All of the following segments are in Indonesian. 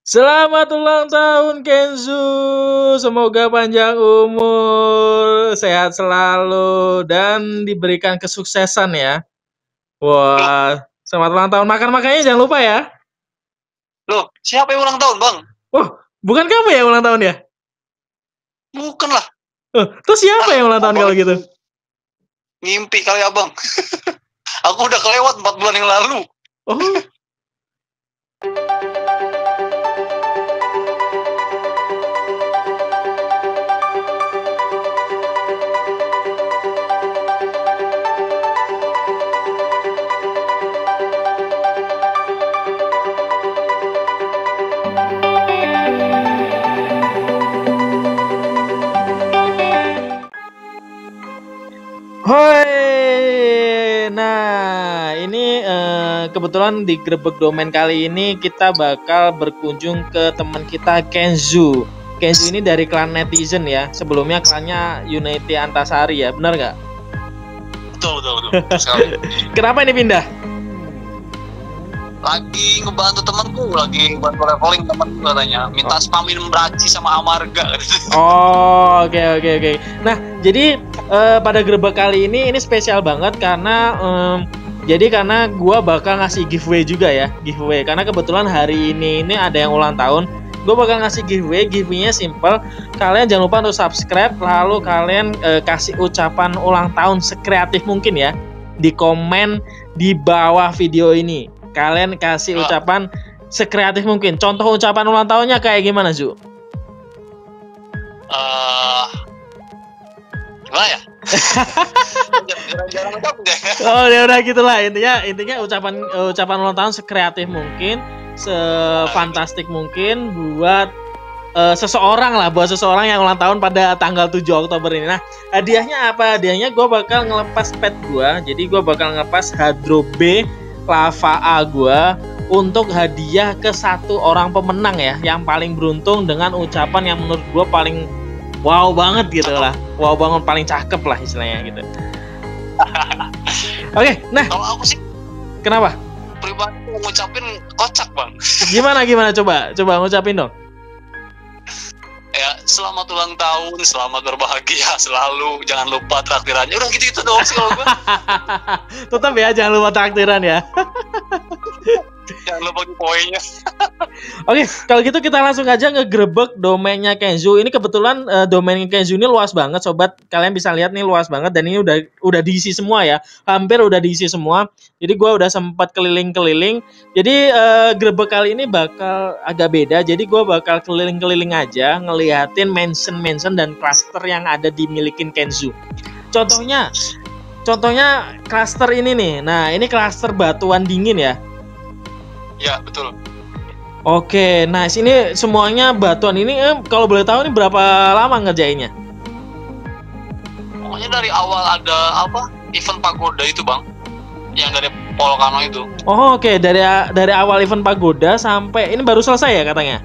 Selamat ulang tahun Kenzu. Semoga panjang umur, sehat selalu dan diberikan kesuksesan ya. Loh, Wah, selamat ulang tahun. Makan-makannya jangan lupa ya. loh, siapa yang ulang tahun, Bang? Wah, bukan kamu ya ulang tahun ya? Bukan lah. Terus siapa yang ulang tahun Abang kalau gitu? itu ngimpi kali abang. Aku udah kelewat 4 bulan yang lalu. Oh, hoi. Nah, ini kebetulan di Grebek Domain kali ini kita bakal berkunjung ke teman kita Kenzu. Kenzu ini dari klan netizen ya. Sebelumnya klannya Unity Antasari ya, benar nggak? Betul sekali. Kenapa ini pindah? Lagi ngebantu temanku, lagi bantu leveling temanku katanya. Minta spamin Meraci sama Amarga. Oh, oke. Nah, jadi pada Grebek kali ini spesial banget karena karena gua bakal ngasih giveaway juga ya, giveaway. Karena kebetulan hari ini ada yang ulang tahun. Gue bakal ngasih giveaway, giveaway-nya simple. Kalian jangan lupa untuk subscribe, lalu kalian kasih ucapan ulang tahun sekreatif mungkin ya di komen di bawah video ini. Kalian kasih ucapan sekreatif mungkin. Contoh ucapan ulang tahunnya kayak gimana, Zu? Gimana ya? Jarang-jarang deh. Oh, ya udah gitulah, intinya ucapan ulang tahun sekreatif mungkin, sefantastik mungkin buat seseorang yang ulang tahun pada tanggal 7 Oktober ini. Nah, hadiahnya apa? Hadiahnya gue bakal ngelepas pet gue. Jadi gue bakal ngelepas Hadro B Lava A gue untuk hadiah ke satu orang pemenang ya, yang paling beruntung dengan ucapan yang menurut gue paling wow banget gitu lah. Wow banget, paling cakep lah istilahnya gitu. Oke, nah. Kalau aku sih Kenapa? pribadi mau ngucapin kocak, Bang. Gimana coba ngucapin dong. Ya, selamat ulang tahun, selamat berbahagia selalu, jangan lupa traktirannya. Udah gitu-gitu doang sih kalau gue. Tetap ya, jangan lupa traktiran ya. Jangan lupa poinnya. Oke, kalau gitu kita langsung aja ngegrebek domainnya Kenzu. Ini kebetulan domain Kenzu ini luas banget, sobat. Kalian bisa lihat nih luas banget dan ini udah diisi semua ya. Hampir udah diisi semua. Jadi gue udah sempat keliling-keliling. Jadi grebek kali ini bakal agak beda. Jadi gue bakal keliling-keliling aja ngeliatin mention dan cluster yang ada dimilikin Kenzu. Contohnya cluster ini nih. Nah, ini cluster batuan dingin ya. Ya, betul. Oke, nah sini semuanya batuan ini kalau boleh tahu ini berapa lama ngerjainnya? Pokoknya dari awal ada event pagoda itu, Bang. Yang dari Volcano itu. Oh, oke, dari awal event pagoda sampai ini baru selesai ya katanya?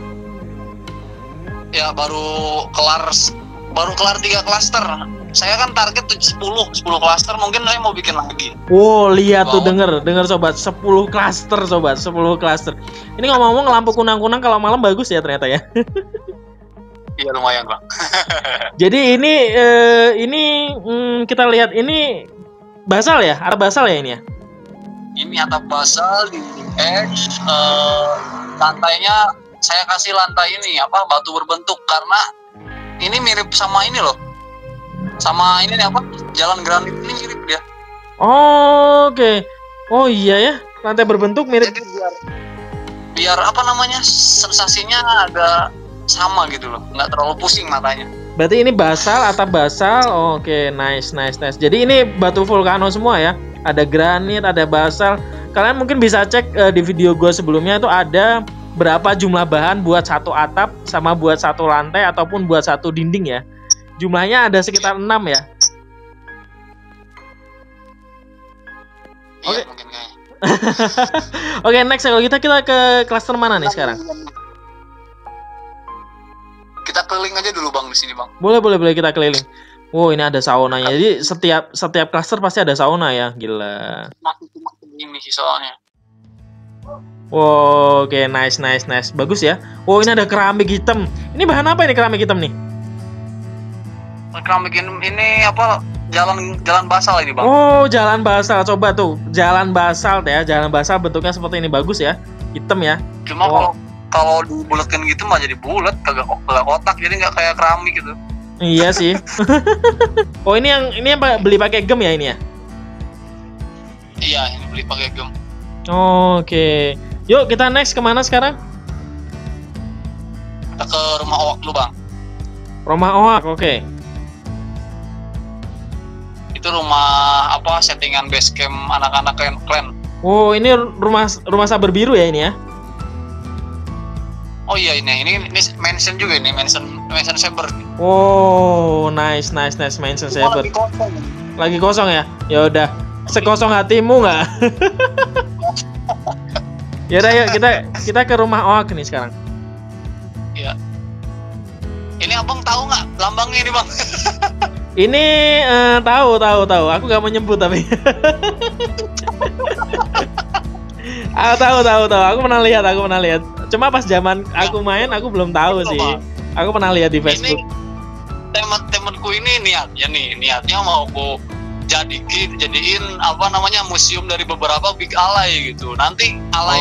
Ya, baru kelar 3 klaster. Saya kan target 10 klaster, mungkin saya mau bikin lagi. Wow, lihat tuh, denger sobat, 10 klaster sobat, 10 klaster. Ini ngomong-ngomong lampu kunang-kunang kalau malam bagus ya ternyata ya. Iya, lumayan, Bang. Jadi ini kita lihat ini basal ya, atap basal ya ini ya. Ini atap basal di edge, lantainya saya kasih lantai ini batu berbentuk karena ini mirip sama ini loh. Sama ini nih jalan granit ini mirip dia. Oh, oke. Oh iya ya, lantai berbentuk mirip. Jadi biar sensasinya ada sama gitu loh, nggak terlalu pusing matanya. Berarti ini basal, atap basal. Oke, nice. Jadi ini batu vulkano semua ya. Ada granit, ada basal. Kalian mungkin bisa cek di video gue sebelumnya itu ada berapa jumlah bahan buat satu atap sama buat satu lantai ataupun buat satu dinding ya. Jumlahnya ada sekitar 6 ya. Iya, Oke. mungkin kayaknya. Oke, next kalau kita ke klaster mana nih sekarang? Kita keliling aja dulu, Bang, di sini, Bang. Boleh kita keliling. Wow, ini ada saunanya. Jadi setiap klaster pasti ada sauna ya, gila. Masih cuma ini sih soalnya. Wow, oke, nice, nice, nice. Bagus ya. Oh, ini ada keramik hitam. Ini bahan apa ini keramik hitam nih? Keramik ini apa? Jalan basal ini, Bang. Oh, jalan basal. Coba tuh, jalan basal ya. Jalan basal bentuknya seperti ini, bagus ya. Hitam ya. Cuma kalau dibulatkan gitu mah jadi bulat, kagak kotak, jadi nggak kayak keramik gitu. Iya sih. Oh, ini yang beli pakai gem ya ini ya? Iya, ini beli pakai gem. Oke. Yuk, kita next kemana sekarang? Kita ke rumah Owak dulu, Bang. Rumah Owak, oke. Itu rumah apa, settingan base camp anak-anak klan. Oh, ini rumah sabar biru ya ini ya? Oh iya, ini mansion juga, ini mansion saber. Oh, nice, nice, nice, mansion saber. Lagi kosong ya? Ya udah, sekosong hatimu nggak? Ya udah, yuk kita ke rumah Owak nih sekarang. Iya. Ini abang tahu nggak lambangnya ini, Bang? Ini tahu. Aku nggak mau nyebut tapi. Tahu. Aku pernah lihat. Cuma pas zaman aku main, aku belum tahu sih. Aku pernah lihat di Facebook. Ini temanku ini niatnya mau aku jadiin apa namanya, museum dari beberapa big alay gitu. Nanti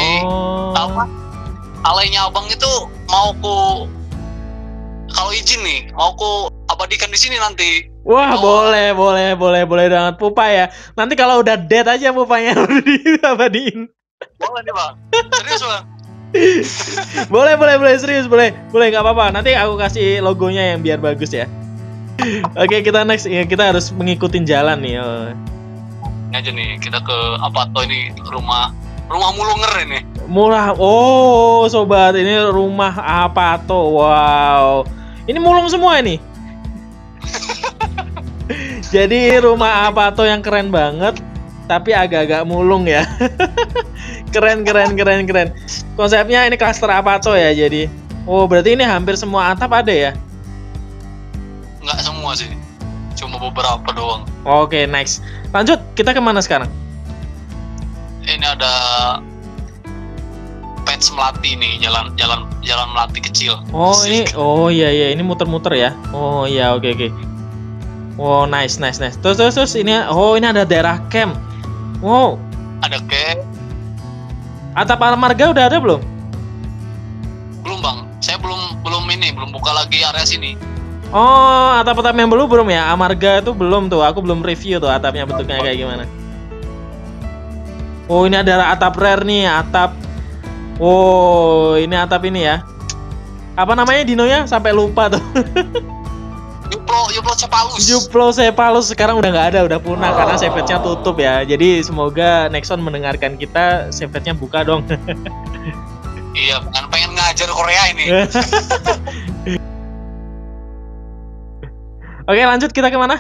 alaynya abang itu mau ku, kalau izin nih, mau ku abadikan di sini nanti. Wah, boleh banget Pupa ya. Nanti kalau udah dead aja Pupanya diabadiin. Boleh nih, Bang. Serius, Bang. boleh serius, boleh nggak apa-apa. Nanti aku kasih logonya yang biar bagus ya. Oke, kita next. Ya, kita harus mengikuti jalan nih. Ini aja nih, kita ke Apato, ini rumah Mulunger ini. Murah. Oh, sobat, ini rumah Apato. Wow. Ini mulung semua ini. Jadi rumah Apato yang keren banget, tapi agak-agak mulung ya. Keren. Konsepnya ini klaster Apato ya, jadi. Oh, berarti ini hampir semua atap ada ya? Nggak semua sih, cuma beberapa doang. Oke, next. Lanjut, kita kemana sekarang? Ini ada Pets Melati nih, jalan Melati kecil. Oh, ini, oh iya, ini muter-muter ya. Oh iya, oke. Oh, nice. Terus ini, oh ini ada daerah camp. Wow. Ada camp. Atap marga udah ada belum? Belum, Bang. Saya belum buka lagi area sini. Oh, atap-atap yang belum ya? Amarga itu belum tuh. Aku belum review tuh atapnya bentuknya kayak gimana. Oh, ini ada atap rare nih, atap. Oh, ini atap ini ya. Apa namanya dinonya? Sampai lupa tuh. Euplocephalus sekarang udah nggak ada, udah punah karena save-nya tutup ya. Jadi semoga Nexon mendengarkan kita, save-nya buka dong. Iya, pengen ngajar Korea ini. Oke, lanjut, kita kemana?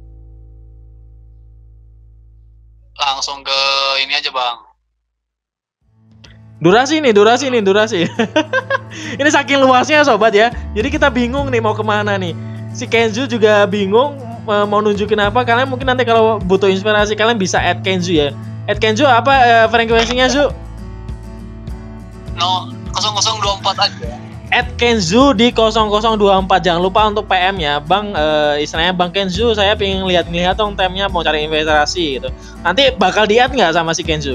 Langsung ke ini aja, Bang. Durasi. Ini saking luasnya sobat ya. Jadi kita bingung nih mau kemana nih. Si Kenzu juga bingung mau nunjukin apa. Kalian mungkin nanti kalau butuh inspirasi kalian bisa add Kenzu ya. Add Kenzu apa frekuensinya, Zu? 0024 aja. Add Kenzu di 0024. Jangan lupa untuk PM ya, Bang. Istilahnya Bang Kenzu, saya pengen lihat dong temnya, mau cari investasi gitu. Nanti bakal di-add nggak sama si Kenzu?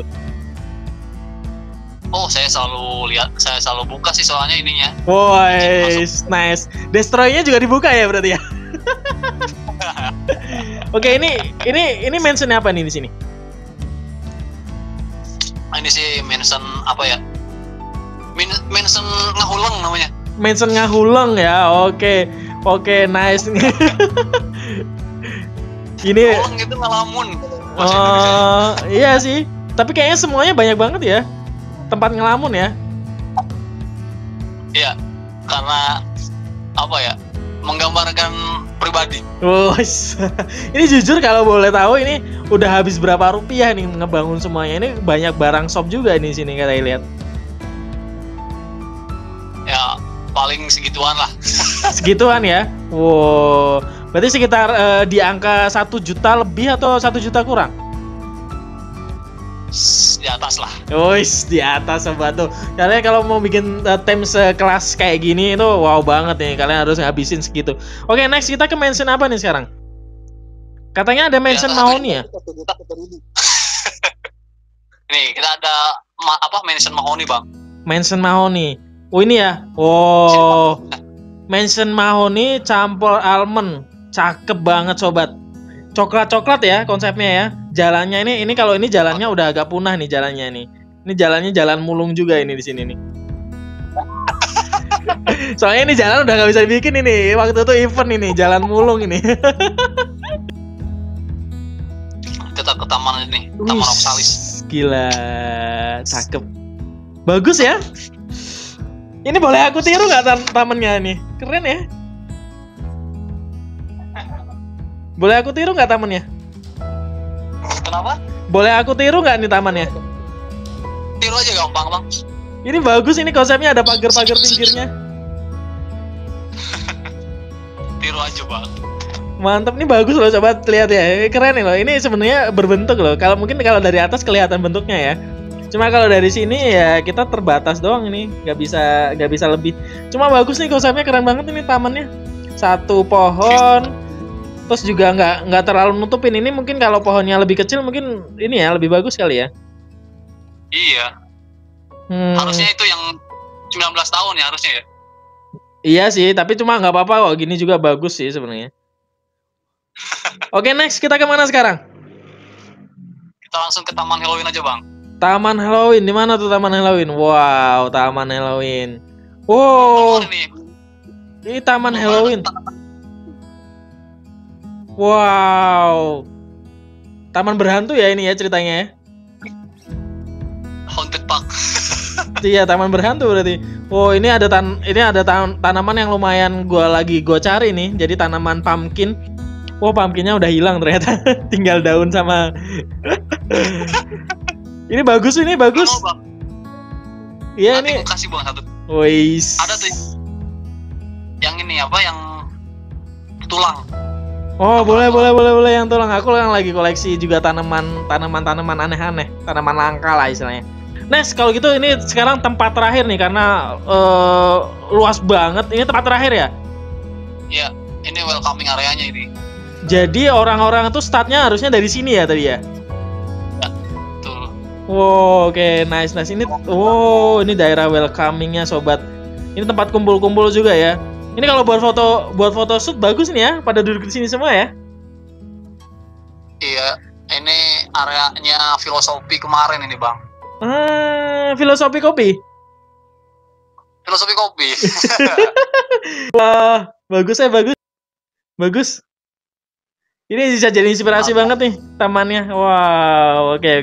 Oh, saya selalu buka sih soalnya ininya. Woi, nice. Destroy-nya juga dibuka ya berarti ya. Oke, ini mention apa nih di sini? Ini sih mention apa ya? Mention ngahuleng namanya. Mention ngahuleng ya. Oke, nice. Ini ngahuleng itu ngelamun. Iya sih. Tapi kayaknya semuanya banyak banget ya tempat ngelamun ya. Iya, karena apa ya, menggambarkan pribadi. Ini jujur kalau boleh tahu, ini udah habis berapa rupiah nih ngebangun semuanya. Ini banyak barang shop juga di sini kita lihat. Ya paling segituan lah. Segituan ya. Wow, berarti sekitar di angka 1 juta lebih atau 1 juta kurang? Di atas lah. Wis, di atas sobat tuh. Kalian kalau mau bikin tim sekelas kayak gini itu wow banget nih. Kalian harus ngabisin segitu. Oke, next kita ke mention apa nih sekarang? Katanya ada mention Mahoni ya? Nih, kita ada mention Mahoni, Bang. Mention Mahoni. Oh, ini ya. Oh. Mention Mahoni campur almond. Cakep banget sobat. Coklat-coklat ya konsepnya ya. Jalannya ini kalau ini jalannya udah agak punah nih jalannya nih. Ini jalannya jalan mulung juga ini di sini nih. Soalnya ini jalan udah nggak bisa dibikin ini. Waktu itu event ini jalan mulung ini. Kita ke taman ini, Taman Oxalis. Gila, cakep. Bagus ya. Ini boleh aku tiru nggak tamannya nih? Keren ya. Boleh aku tiru nggak tamannya? Kenapa? Boleh aku tiru nggak nih tamannya? Tiru aja gampang, Bang. Ini bagus ini konsepnya ada pagar-pagar pinggirnya. Tiru aja, Bang. Mantap nih bagus loh coba lihat ya. Keren nih loh. Ini sebenarnya berbentuk loh. Mungkin kalau dari atas kelihatan bentuknya ya. Cuma kalau dari sini ya kita terbatas doang ini, nggak bisa lebih. Cuma bagus nih konsepnya keren banget ini tamannya. Satu pohon, terus juga nggak terlalu nutupin ini. Mungkin kalau pohonnya lebih kecil mungkin ini ya lebih bagus kali ya. Iya. Harusnya itu yang 19 tahun ya harusnya ya. Iya sih, tapi cuma nggak apa-apa kok. Gini juga bagus sih sebenarnya. Oke, next kita kemana sekarang? Kita langsung ke Taman Halloween aja, Bang. Taman Halloween, di mana tuh Taman Halloween? Wow, Taman Halloween. Wow, ini Taman Halloween. Wow, taman berhantu ya ini ya ceritanya ya? Haunted Park. Iya, taman berhantu berarti. Oh, ini ada tanaman yang lumayan gua cari nih. Jadi tanaman pumpkin. Oh, pumpkinnya udah hilang ternyata. Tinggal daun sama. Ini bagus. Iya ini. Kasih Bang satu. Wis. Ada tuh. Yang ini yang tulang. Oh, boleh yang tulang. Aku yang lagi koleksi juga tanaman aneh-aneh, tanaman langka lah istilahnya. Next, kalau gitu ini sekarang tempat terakhir nih karena luas banget. Ini tempat terakhir ya? Iya, ini welcoming areanya ini. Jadi orang-orang tuh startnya harusnya dari sini ya tadi ya? Ya, betul. Wow, oke, nice. Ini ini daerah welcomingnya sobat. Ini tempat kumpul-kumpul juga ya. Ini kalau buat foto shoot bagus nih ya, pada duduk di sini semua ya. Iya, ini areanya filosofi kemarin ini, Bang. Filosofi kopi. Filosofi kopi. Wah, bagus. Ini bisa jadi inspirasi banget nih tamannya. Wow, oke.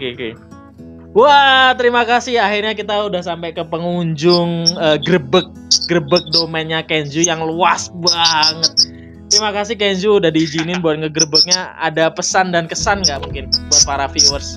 Wah, terima kasih. Akhirnya kita udah sampai ke pengunjung grebek domainnya Kenzu yang luas banget. Terima kasih Kenzu udah diizinin buat ngegrebeknya. Ada pesan dan kesan nggak mungkin buat para viewers?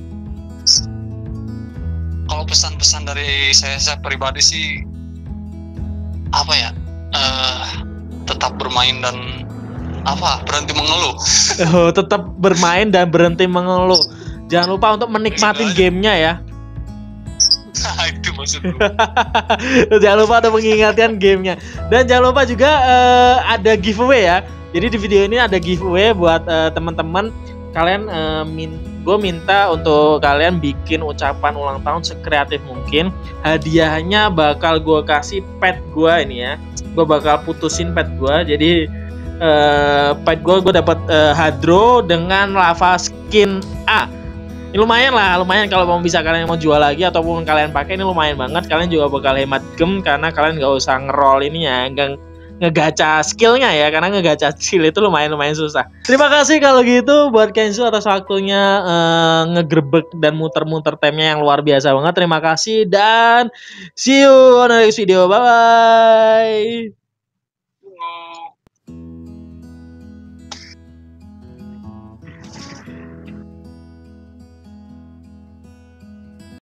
Kalau pesan-pesan dari saya pribadi sih apa ya? Tetap bermain dan berhenti mengeluh. Oh, tetap bermain dan berhenti mengeluh. Jangan lupa untuk menikmatin gamenya ya. Itu maksudku. Jangan lupa untuk mengingatkan gamenya. Dan jangan lupa juga ada giveaway ya. Jadi di video ini ada giveaway buat teman-teman. Kalian gue minta untuk kalian bikin ucapan ulang tahun sekreatif mungkin. Hadiahnya bakal gue kasih pet gue ini ya. Gue bakal putusin pet gue. Jadi pet gue dapat Hadro dengan lava skin A. Ini lumayan kalau bisa kalian mau jual lagi ataupun kalian pakai ini lumayan banget. Kalian juga bakal hemat gem karena kalian nggak usah ngerol ininya, ngegacha skillnya ya, karena ngegacha skill itu lumayan susah. Terima kasih kalau gitu buat Kenzu atas waktunya ngegrebek dan muter-muter temnya yang luar biasa banget. Terima kasih dan see you on the next video. Bye bye.